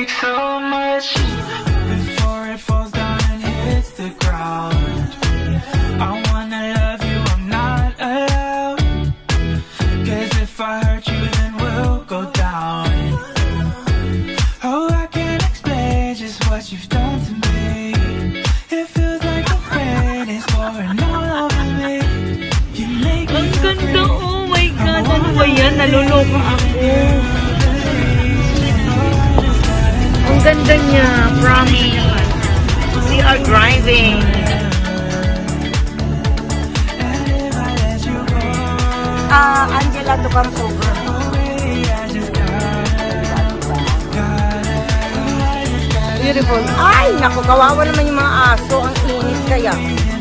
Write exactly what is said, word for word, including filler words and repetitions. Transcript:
take so much before it falls down and hits the ground. I wanna love you, I'm not allowed, 'cause if I hurt you then we'll go down. Oh, I can't explain just what you've done to me. It feels like the rain is pouring all over me. You make me feel free. Oh my God, ano ba yan? Naluloko ako. Ang ganda niya, promise. We are driving. Ah, uh, Angela to come over. Beautiful. Ay, naku, kawawa naman yung mga aso. Ang init kaya.